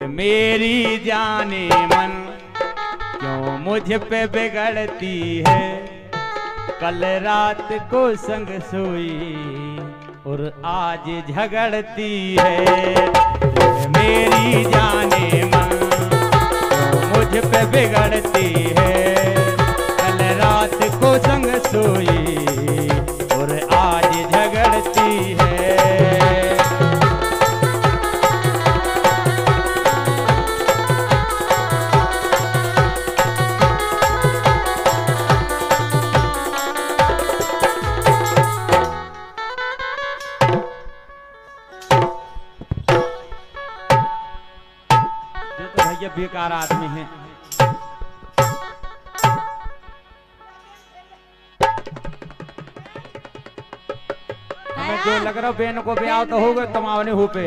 मेरी जाने मन क्यों मुझ पे बिगड़ती है, कल रात को संग सोई और आज झगड़ती है। मेरी जाने मन क्यों मुझ पे बिगड़ती है, कल रात को संग सोई और आज झगड़ती है। ये बेकार आदमी है। हमें जो लग रहा बेन को पे आओ तो हो गए, तमावने हो पे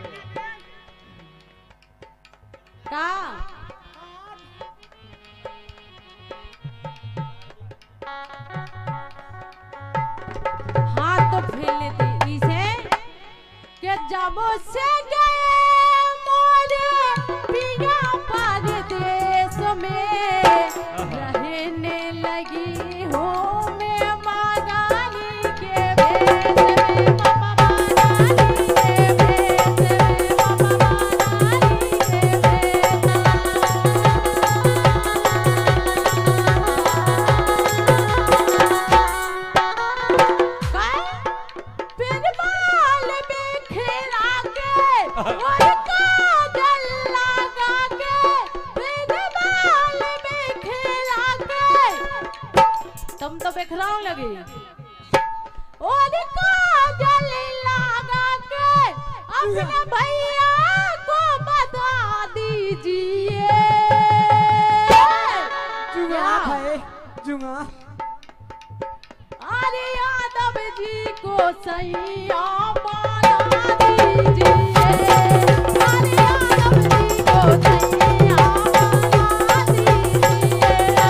हाथ तो फेर लेते इसे कि जब से गए पिया परदेश में रहने लगी हूँ मैं मनाली के भेष में, मनाली के भेष में, मनाली के भेष। फिर बाल में खिला के और तुम तो बिखराव लगी और काजल लगा के अपने भैया को बता दीजिए। जुआ है जुआ। अरे यादव जी को सैया बना दीजिए, अरे यादव जी को सैया बना दीजिए।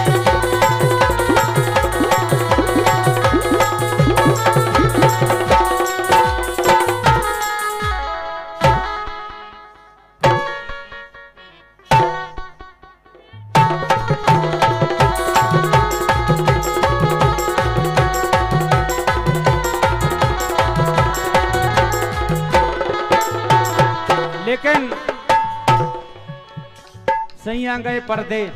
लेकिन सैया गए परदेश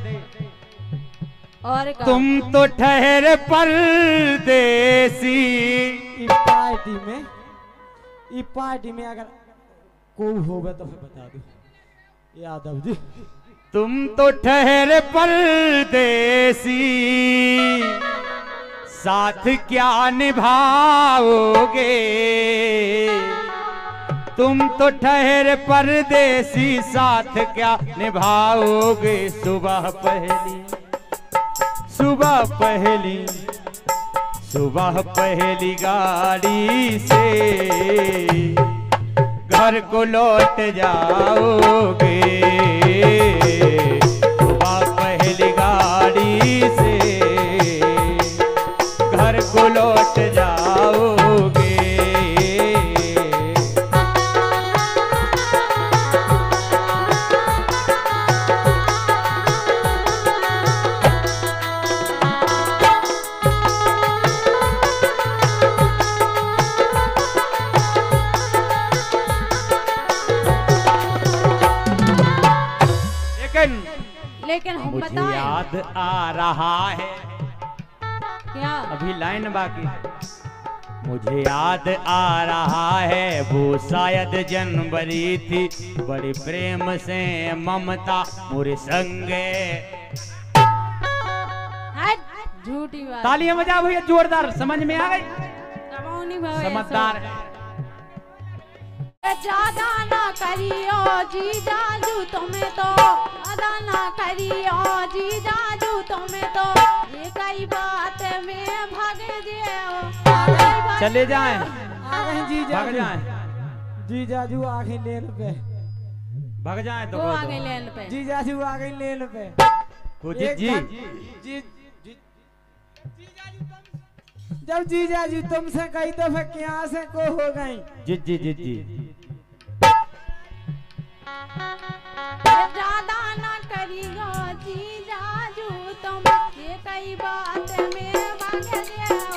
और तुम तो ठहरे परदेसी। ई पार्टी में अगर कोई होगा तो फिर बता दो यादव जी। तुम तो ठहरे परदेसी, साथ क्या निभाओगे। तुम तो ठहरे परदेसी, साथ क्या निभाओगे। सुबह पहली गाड़ी से घर को लौट जाओगे। सुबह पहली गाड़ी से घर को लौट जाओगे। लेकिन हम मुझे बताएं, याद आ रहा है क्या अभी लाइन बाकी। मुझे याद आ रहा है वो शायद जनवरी थी, बड़े प्रेम से ममता मोरे संगे। झूठी बात। तालियां बजाओ भैया जोरदार, समझ में आ गई। समझदार ज्यादा ना करियो जी जाजू तुम्हें तो, अदा ना करियो जी जाजू तुम्हें तो, ये कई बात में भाग जाओ। चले जाएं, जी भाग जाएं, जी जाजू आगे लेन पे भाग जाएं तो आगे लेन पे जी जाजू आगे लेन पे जी जब जीजा जी तुमसे कही तो फिर क्या से को हो गई। जी जी जी जी भागे जे